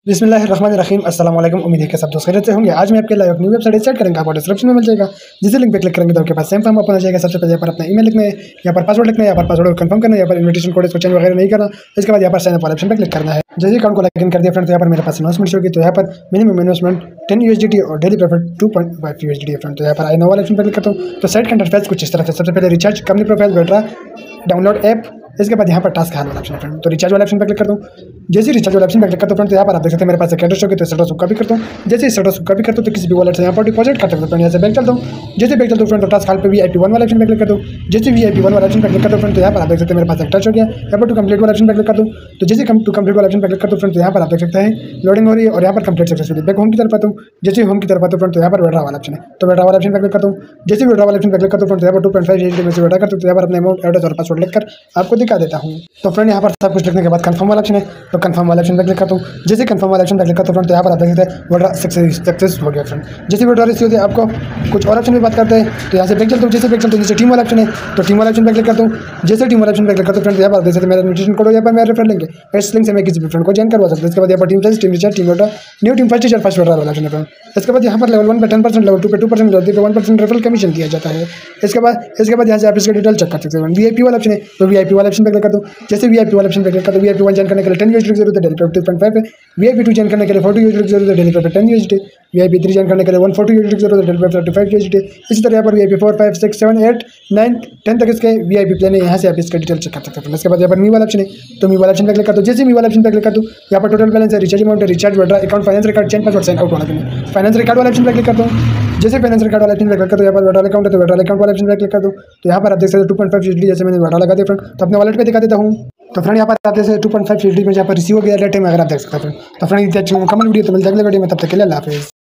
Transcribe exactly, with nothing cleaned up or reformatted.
बिस्मिल्लाहिर्रहमानिर्रहीम अस्सलाम वालेकुम। उम्मीद है कि सब दोस्त खैरियत से होंगे। आज मैं आपके लिए न्यू वेबसाइट सेट करेंगे, आपको डिस्क्रिप्शन में मिल जाएगा। जिसे लिंक पे क्लिक करेंगे तो आपके पास सेम फॉर्म ओपन हो जाएगा। सबसे पहले यहाँ पर अपना ईमेल लिखना है, यहाँ पर पासवर्ड लिखना है, यहाँ पर पासवर्ड कंफर्म करना है, यहाँ पर इन्विटेशन कोड इसको चेंज वगैरह नहीं करना। इसके बाद यहाँ पर साइन अप वाले ऑप्शन पर क्लिक करना है। जैसे अकाउंट को लॉगिन कर दिया फ्रेंड, तो यहाँ पर मेरे पास इन्वेस्टमेंट होगी। तो यहाँ पर मिनिमम इन्वेस्टमेंट टेन यूएसडीटी और daily profit two point five USDT friend. तो यहाँ पर आई नो वाले ऑप्शन पर क्लिक करता हूँ। तो साइट का इंटरफेस कुछ इस तरह से, सबसे पहले रिचार्ज कंपनी प्रोफाइल बेटा डाउनलोड ऐप, इसके बाद यहाँ पर टास्क हाल वाला ऑप्शन है फ्रेंड। तो रिचार्ज वाला ऑप्शन पर क्लिक करता हूँ। जैसे रिचार्ज वाला ऑप्शन पर क्लिक करता हूँ फ्रेंड, तो यहाँ पर आप देख सकते हैं मेरे पास एक एड्रेस होगी। तो एड्रेस को कॉपी करता हूँ। जैसे इस एड्रेस को कॉपी करता हूँ तो किसी भी वॉलेट से यहाँ पर डिपॉजिट कर सकते हैं। यहाँ से बैंक चलता हूँ। जैसे बैंक चलता हूँ फ्रेंड, तो टास्क हाल पे वी आई पी वन वाला ऑप्शन पर क्लिक करता हूँ। जैसे वी आई पी वन वाला ऑप्शन पर क्लिक करता हूँ फ्रेंड, तो यहाँ पर आप देख सकते हैं मेरे पास एक टच हो गया। यहाँ पर टू कंप्लीट वाला ऑप्शन पर क्लिक करता हूँ। तो जैसे टू कंप्लीट वाला ऑप्शन पर क्लिक करता हूँ फ्रेंड, तो यहाँ पर आप देख सकते हैं लोडिंग हो रही है और यहाँ पर कंप्लीट सक्सेसफुली। बैक होम की तरफ आता हूँ। जैसे होम की तरफ आता हूँ फ्रेंड, तो यहाँ पर विड्रॉ वाला ऑप्शन है। तो विड्रॉ वाला ऑप्शन पर क्लिक करता हूँ। जैसे विड्रॉ वाला ऑप्शन पर क्लिक करता हूँ फ्रेंड, तो यहाँ पर two point five H D में से विड्रॉ करता हूँ। तो यहाँ पर अपने अमाउंट, एड्रेस और पासवर्ड लिखकर आपको दिखा देता हूँ। तो फ्रेंड यहाँ पर सब कुछ लिखने के बाद कंफर्म वाला ऑप्शन है। तो कंफर्म वाला ऑप्शन पर क्लिक करता हूँ। जैसे कंफर्म वाला ऑप्शन पर क्लिक करता हूँ फ्रेंड, तो यहाँ पर आप देख सकते हैं विड्रॉ सक्सेस हो गया फ्रेंड। जैसे विड्रॉ रिसीव होती है, आपको कुछ और ऑप्शन की बात करते हैं। तो यहाँ से बैक चलता हूँ। जैसे बैक चलता हूँ, जैसे टीम वाला ऑप्शन है, तो टीम वाला ऑप्शन पर क्लिक करता हूँ। जैसे टीम वाला ऑप्शन पर क्लिक करता हूँ फ्रेंड, यहाँ पर देख सकते हैं मेरा इन्विटेशन कोड यहाँ पर मेरा रेफर लिंक है। इस लिंक से मैं किसी भी फ्रेंड को ज्वाइन करवा सकता हूँ। इसके बाद यहाँ पर team team recharge team withdraw new team first teacher first withdraw वाला ऑप्शन है। इसके बाद यहाँ पर लेवल वन पे टेन परसेंट, लेवल टू पे टू परसेंट, लेवल थ्री पे वन परसेंट रेफरल कमीशन दिया जाता है। इसके बाद इसके बाद यहाँ से आप इसका डिटेल चेक कर सकते हैं। वी आई पी वाला ऑप्शन है, तो वी आई पी वाला ऑप्शन पर क्लिक करता हूँ। जैसे वी आई पी वाला ऑप्शन पर क्लिक करता हूँ, V I P one join करने के लिए टेन यूएसडी जरूरत है, daily profit two point five है। V I P two join करने के लिए फोर्टी यूएसडी जरूरत है, daily profit ten USD. V I P three join करने के लिए वन फोर्टी यूएसडी जरूरत है, daily profit thirty five USD. इसी तरह यहाँ पर V I P four five six seven eight nine ten तक इसके वी आई पी प्लान है। यहाँ से आप इसका डिटेल चेक कर सकते हैं। इसके बाद यहाँ पर मी वाला ऑप्शन है, तो मी वाला ऑप्शन पर क्लिक करता हूँ। जैसे मी वाला ऑप्शन पर क्लिक करता हूँ, यहाँ पर टोटल बैलेंस है, रिचार्ज अमाउंट है, recharge withdraw account, finance record, change password, sign out वाला ऑप्शन। फाइनेंस रिकॉर्ड वाला ऑप्शन पर क्लिक करता हूँ। जैसे फाइनेंस रिकॉर्ड वाला ऑप्शन पर क्लिक करता हूँ, यहाँ पर विड्रॉ अकाउंट है, तो विड्रॉ अकाउंट वाला ऑप्शन पर क्लिक कर दूँ। तो यहाँ पर आप देख सकते हैं टू पॉइंट फाइव यूएसडी जैसे मैंने विड्रॉ लगा दिया फ्रेंड, तो अपने वॉलेट पे दिखा देता हूँ। तो फ्रेंड यहाँ पर आप जैसे टू पॉइंट फाइव यूएसडी में यहाँ पर रिसीव हो गया लेट टाइम अगर आप देख सकते हैं फ्रेंड। तो फ्रेंड कमेंट वीडियो तो मिलता है अगले वीडियो में, तब तक के लिए अल्लाह हाफिज़।